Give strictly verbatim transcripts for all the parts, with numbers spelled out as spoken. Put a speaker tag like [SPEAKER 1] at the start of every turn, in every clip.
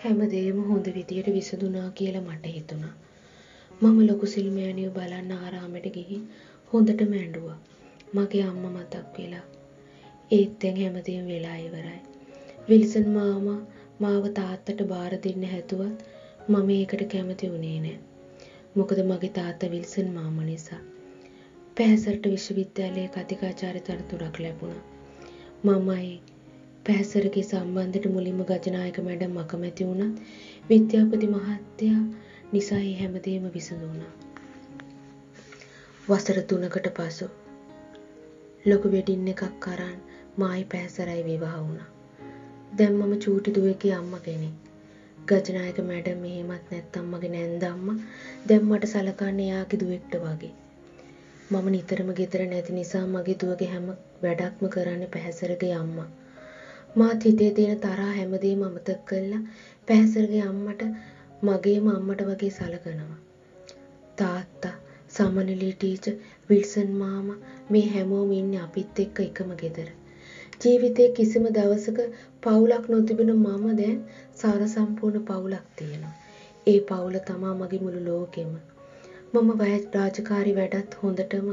[SPEAKER 1] හැමදේම හොඳ විදියට විසඳුණා කියලා මට හිතුණා. මම ලොකු සිල්මෑණියෝ බලන්න ආරාමෙට ගිහින් හොඳටම ඇඬුවා. මගේ අම්මා මතක් වෙලා. ඒත් දැන් හැමදේම වෙලා ඉවරයි. විල්සන් මාමා මාව තාත්තට බාර දෙන්න හැදුවත් මම ඒකට කැමති වුණේ නෑ. මොකද මගේ තාත්තා විල්සන් මාමා නිසා. පැහැසරට විශ්වවිද්‍යාලයේ කතිකාචාර්ය තනතුරක් ලැබුණා. මමයි පැහැසරගේ සම්බන්ධයට මුලින්ම ගජනායක මැඩම් අකමැති වුණත් විද්‍යාපති මහත්තයා නිසා ඒ හැමදේම විසඳුණා. වසර තුනකට පසු ලොකු වෙඩින් එකක් අරන් මායි පැහැසරයි විවාහ වුණා. දැන් මම චූටි දුවෙක්ගේ අම්මා කෙනෙක්. ගජනායක මැඩම් එහෙමත් නැත්තම් මගේ නැන්ද අම්මා දැන් මට සලකන්නේ එයාගේ දුවෙක්ට වගේ. මම නිතරම ගෙදර නැති නිසා මගේ දුවගේ හැම වැඩක්ම කරන්නේ පැහැසරගේ අම්මා. මාත් හිතේ තියෙන තරහා හැමදේම අමතක කරලා පැහැසරගේ අම්මට මගේම අම්මට වගේ සලකනවා. තාත්තා, සමනලී ටීචර්, විල්සන් මාමා මේ හැමෝම ඉන්නේ අපිත් එක්ක එකම ගෙදර. ජීවිතේ කිසිම දවසක පවුලක් නොතිබුණ මම දැන් සාර සම්පූර්ණ පවුලක් තියෙනවා. ඒ පවුල තමා මගේ මුළු ලෝකෙම. මම වයස් රාජකාරී වැඩත් හොඳටම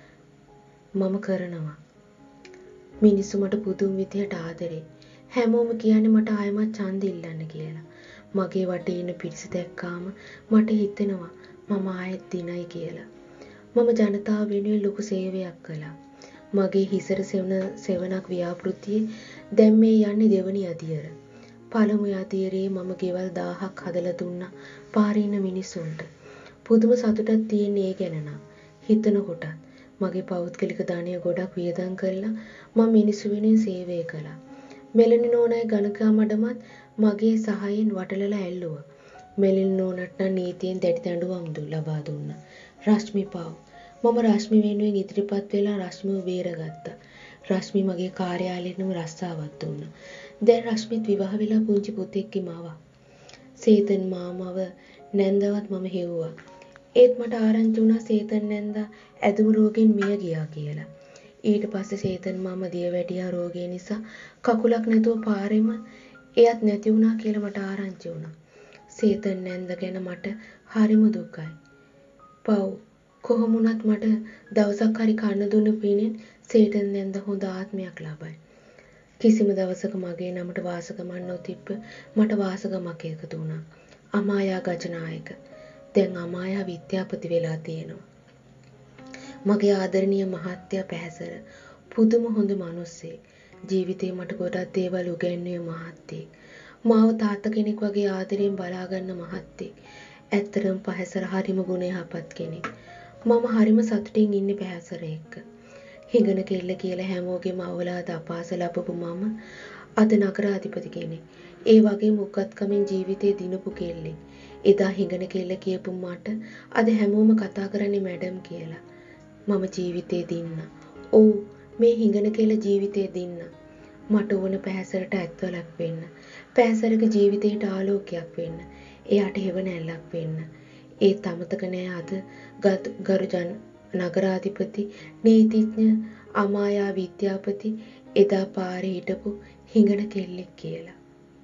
[SPEAKER 1] මම කරනවා. මිනිස්සු මට පුදුම විදිහට ආදරේ. හැමෝම කියන්නේ මට ආයෙමත් ඡන්ද ඉල්ලන්න කියලා. මගේ වටේ ඉන්න පිරිස දැක්කාම මට හිතෙනවා මම ආයෙත් දිනයි කියලා. මම ජනතාව වෙනුවෙන් ලොකු සේවයක් කළා. මගේ හිසර සෙවන සෙවණක් ව්‍යාපෘතියේ දැන් මේ යන්නේ දෙවනි අදියර. පළමු අදියරේ මම ගෙවල් දහයක් හදලා දුන්නා පාරේ ඉන්න මිනිස්සුන්ට. පුදුම සතුටක් තියෙන ඒ ගැන නම් හිතනකොට මගේ පෞද්ගලික ධනය ගොඩක් වියදම් කරලා මම මිනිස්සු වෙනුවෙන් සේවය කළා. මෙලනි නෝනායි ගණකා මඩමත් මගේ සහායෙන් වටලලා ඇල්ලුවා. මෙලනි නෝනට නම් නීතියෙන් දැඩි දඬුවම් දු ලබා දුන්නා. රශ්මි පව් මම රශ්මි වෙනුවෙන් ඉදිරිපත් වෙලා රශ්මිව බේරගත්තා. රශ්මි මගේ කාර්යාලයෙටම රස්සාවක් දුන්නා. දැන් රශ්මිත් විවාහ වෙලා පුංචි පුතෙක්ගේ මවක්. සේතන් මාමව නැන්දවත් මම හෙව්වා. ඒත් මට ආරංචි වුණා සේතන් නැන්දා ඇදුම රෝගෙන් මිය ගියා කියලා. ඊට පස්සේ සේතන් මාමා දියවැඩියා රෝගය නිසා කකුලක් නැතුව පාරෙම එයත් නැති වුණා කියලා මට ආරංචි වුණා. සේතන් නැන්ද ගැන මට හරිම දුකයි. පව් කොහොම වුණත් මට දවසක් හරි කන්න දුන්න පිණින් සේතන් නැන්ද හොඳ ආත්මයක් ලබයි. කිසිම දවසක මගේ නමට වාසගමක් නොතිබ්බ මට වාසගමක් එකතු වුණා. අමායා ගජනායක. දැන් අමායා විද්‍යාපති වෙලා තියෙනවා. මගේ ආදරණීය මහත්තයා පැහැසර පුදුම හොඳ මිනිස්සෙක්. ජීවිතේ මට ගොඩක් දේවල් උගන්වුවේ මහත්තයෙක්. මාව තාත්තා කෙනෙක් වගේ ආදරෙන් බලා ගන්න මහත්තයෙක්. ඇත්තටම පැහැසර හරිම ගුණ යහපත් කෙනෙක්. මම හරිම සතුටින් ඉන්නේ පැහැසර එක්ක. හිඟන කෙල්ල කියලා හැමෝගෙම අවලාද අපාස ලැබපු මම අද නගරාධිපති කෙනෙක්. ඒ වගේම උගත්කමින් ජීවිතේ දිනපු කෙල්ලෙක්. එදා හිඟන කෙල්ල කියපු මට අද හැමෝම කතා කරන්නේ මැඩම් කියලා. මම ජීවිතේ දින්න. ඔව් මේ හිඟන කෙල්ල ජීවිතේ දින්න. මට ඕන පැහැසරට ඇත්වලක් වෙන්න. පැහැසරගේ ජීවිතේට ආලෝකයක් වෙන්න. එයාට හෙවණැල්ලක් වෙන්න. ඒ තමතක නෑ අද ගරු ජන නගරාධිපති නීතිඥ අමායා විද්‍යාපති එදා පාරේ හිටපු හිඟන කෙල්ලෙක් කියලා.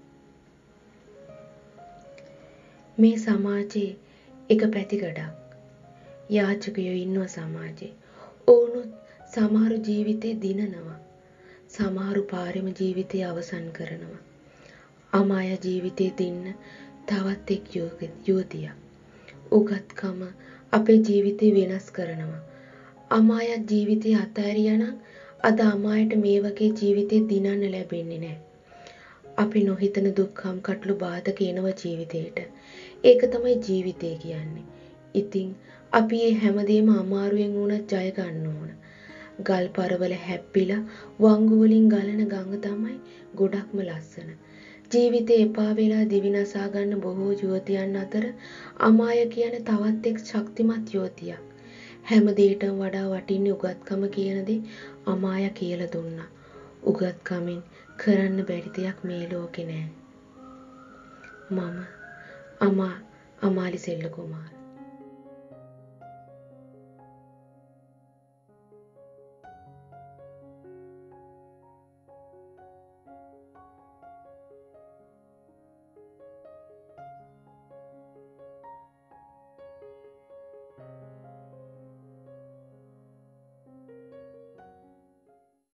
[SPEAKER 1] මේ සමාජයේ එක පැතිකඩක් යාචකයෝ ඉන්නවා සමාජයේ. ඕනොත් සමහරු ජීවිතේ දිනනවා. සමහරු පාරෙම ජීවිතය අවසන් කරනවා. අමායා ජීවිතේ දින්න තවත් එක් යුවතියක්. උගත්කම අපේ ජීවිතේ වෙනස් කරනවා. අමායා ජීවිතේ අතහැරියා නම් අද අමායට මේ වගේ ජීවිතේ දිනන්න ලැබෙන්නේ නැහැ. අපි නොහිතන දුක්ඛම් කටළු බාධක එනවා ජීවිතේට. ඒක තමයි ජීවිතය කියන්නේ. ඉතින් අපි මේ හැමදේම අමාරුවෙන් වුණත් ජය ගන්න ඕන. ගල් පරවල හැප්පිලා වංගු වලින් ගලන ගඟ තමයි ගොඩක්ම ලස්සන. ජීවිතේ එපා වෙලා දිවිනසා ගන්න බොහෝ යුවතියන් අතර අමාය කියන තවත් එක් ශක්තිමත් යුවතියක්. හැම දෙයකටම වඩා වටින්නේ උගත්කම කියන දේ අමාය කියලා දුන්නා. උගත්කමින් කරන්න බැරි දෙයක් මේ ලෝකේ නෑ. මම අමා අමාලි සෙල්ල කුමාර